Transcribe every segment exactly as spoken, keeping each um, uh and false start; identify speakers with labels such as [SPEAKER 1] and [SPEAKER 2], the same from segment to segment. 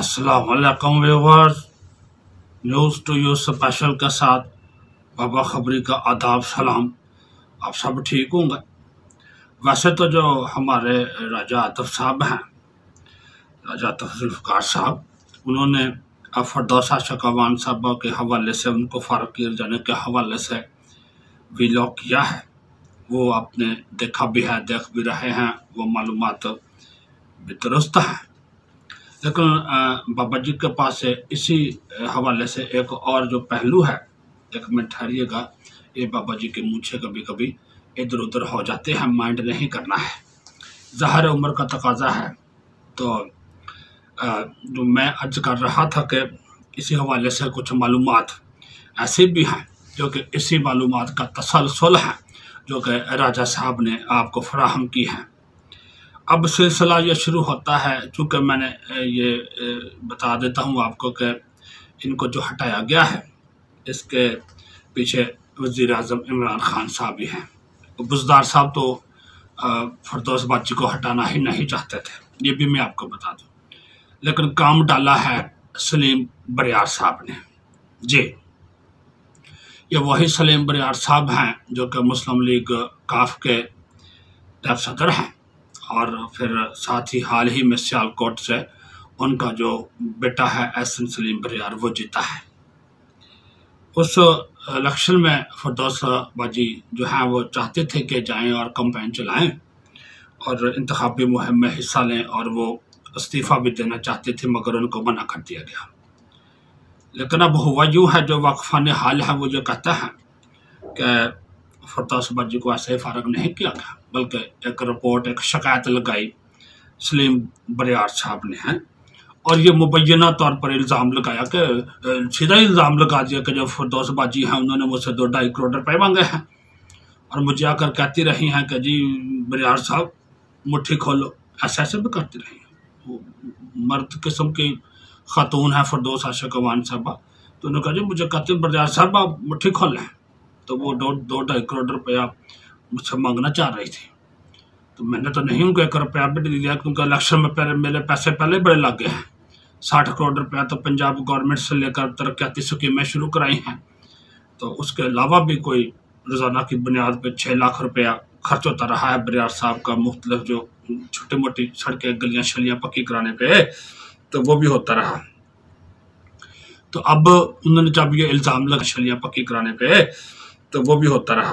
[SPEAKER 1] अस्सलाम वालेकुम viewers, news to you special के साथ बाबा खबरी का आदाब सलाम। आप सब ठीक होंगे। वैसे तो जो हमारे राजा आतिफ साहब हैं, राजा आतिफ जुल्फ़िकार साहब, उन्होंने फरदौस आशिक़ावान साहबा के हवाले से, उनको फ़ारूक किए जाने के हवाले से व्लॉग किया है। वो आपने देखा भी है, देख भी रहे हैं, वो मालूमात भी दुरुस्त है। लेकिन बाबा जी के पास इसी हवाले से एक और जो पहलू है, एक मिनट ठहरिएगा, ये बाबा जी के मूछे कभी कभी इधर उधर हो जाते हैं, माइंड नहीं करना है, ज़ाहिर उम्र का तकाजा है। तो जो मैं अर्ज कर रहा था कि इसी हवाले से कुछ मालूमात ऐसे भी हैं जो कि इसी मालूमात का तसलसल है, जो कि राजा साहब ने आपको फराहम की है। अब सिलसिला ये शुरू होता है, चूँकि मैंने ये बता देता हूँ आपको कि इनको जो हटाया गया है, इसके पीछे वज़ीर आज़म इमरान खान साहब भी हैं। बुज़दार साहब तो फरदौस बाजी को हटाना ही नहीं चाहते थे, ये भी मैं आपको बता दूँ, लेकिन काम डाला है सलीम बरियार साहब ने। जी, ये वही सलीम बरियार साहब हैं जो कि मुस्लिम लीग काफ के नायब सदर हैं, और फिर साथ ही हाल ही में सियालकोट से उनका जो बेटा है एहसन सलीम बरियार, वो जीता है। उस इलेक्शन में फरदौस बाजी जो है वो चाहते थे कि जाएं और कैंपेन चलाएं और इंतखाबी मुहिम में हिस्सा लें, और वो इस्तीफ़ा भी देना चाहते थे, मगर उनको मना कर दिया गया। लेकिन अब हुआ यूँ है, जो वाक़फ़ान हाल है वो जो कहता है कि फरदौस बाजी को ऐसे ही फ़ारग नहीं किया गया, बल्कि एक रिपोर्ट, एक शिकायत लगाई सलीम बरियार साहब ने है, और ये मुबैना तौर पर इल्ज़ाम लगाया कि सीधा इल्ज़ाम लगा दिया कि जो फरदौस बाजी हैं उन्होंने मुझसे दो ढाई करोड़ रुपये मांगे हैं, और मुझे आकर कहती रही हैं कि जी बरियार साहब मुट्ठी खोलो, ऐसे ऐसे भी करती रही हैं। मर्द किस्म की खातून है फरदौस आशिक़ावान साहबा, तो उन्होंने कहा जी मुझे कहते बरियार साहब आप मुट्ठी खोल लें, तो वो दो दो ढाई करोड़ रुपया मुझसे मांगना चाह रही थी। तो मैंने तो नहीं उनको एक रुपया भी नहीं दिया, क्योंकि इलेक्शन में पहले मेरे पैसे पहले बड़े लग गए हैं। साठ करोड़ रुपया तो पंजाब गवर्नमेंट से लेकर तरक्याती स्कीमें शुरू कराई हैं, तो उसके अलावा भी कोई रोज़ाना की बुनियाद पर छः लाख रुपया खर्च होता रहा है बरियार साहब का, मुख्तलिफ जो छोटी मोटी सड़कें गलियाँ शलियाँ पक्की कराने पे, तो वो भी होता रहा। तो अब उन्होंने जब ये इल्ज़ाम लगा शलियाँ पक्की कराने पे, तो वो भी होता रहा।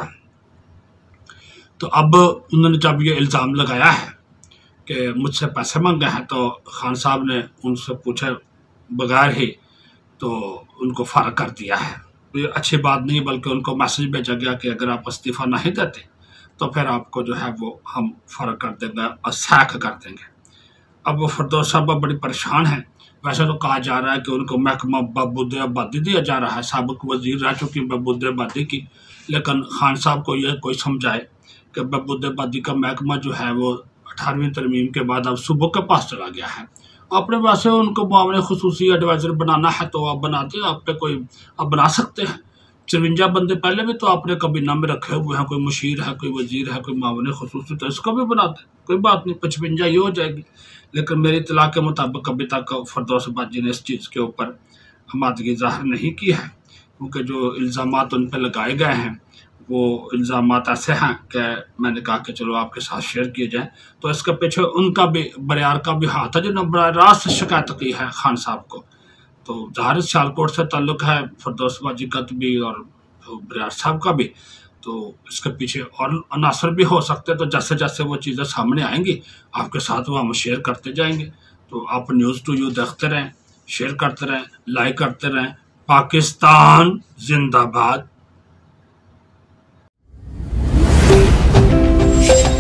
[SPEAKER 1] तो अब उन्होंने जब ये इल्ज़ाम लगाया है कि मुझसे पैसे मांगे हैं, तो खान साहब ने उनसे पूछे बगैर ही तो उनको फ़ारग कर दिया है। तो ये अच्छी बात नहीं, बल्कि उनको मैसेज भेजा गया कि अगर आप इस्तीफ़ा नहीं देते तो फिर आपको जो है वो हम फ़ारग कर देंगे और सैक कर देंगे। अब वो फरदौस साहब बड़ी परेशान हैं। वैसे तो कहा जा रहा है कि उनको महकमा बहबूद आबादी दिया जा रहा है, साबिक़ वज़ीर रह चुकी बहबूद आबादी की, लेकिन खान साहब को यह कोई समझाए कि बहबूद आबादी का महकमा जो है वो अठारहवीं तरमीम के बाद अब सूबों के पास चला गया है। अपने वैसे उनको मामले खुसूसी एडवाइज़र बनाना है तो आप बनाते, आप पे कोई आप बना सकते हैं। चुरंजा बंदे पहले भी तो आपने कभी नाम रखे हुए हैं, कोई मुशीर है, कोई वज़ीर है, कोई मामले खुसूसी, तो इसको भी बनाते, कोई बात नहीं, पचवंजा ये हो जाएगी। लेकिन मेरी इत्तला के मुताबिक अभी तक फरदौस बाजी ने इस चीज़ के ऊपर आमादगी ज़ाहिर नहीं की है, क्योंकि जो इल्ज़ामात उन पर लगाए गए हैं वो इल्ज़ामात ऐसे हैं कि मैंने कहा कि चलो आपके साथ शेयर किए जाएँ। तो इसके पीछे उनका भी, बरियार का भी हाथ है, जिन्होंने बराह रास्त शिकायत की है खान साहब को। तो ज़ाहिर सियालकोट से ताल्लुक़ है फरदौस बाजी का भी और बरियार साहब का भी, तो इसके पीछे और अनासर भी हो सकते हैं। तो जैसे जैसे वो चीज़ें सामने आएंगी आपके साथ वो हम शेयर करते जाएंगे। तो आप न्यूज़ टू यू देखते रहें, शेयर करते रहें, लाइक करते रहें। पाकिस्तान जिंदाबाद।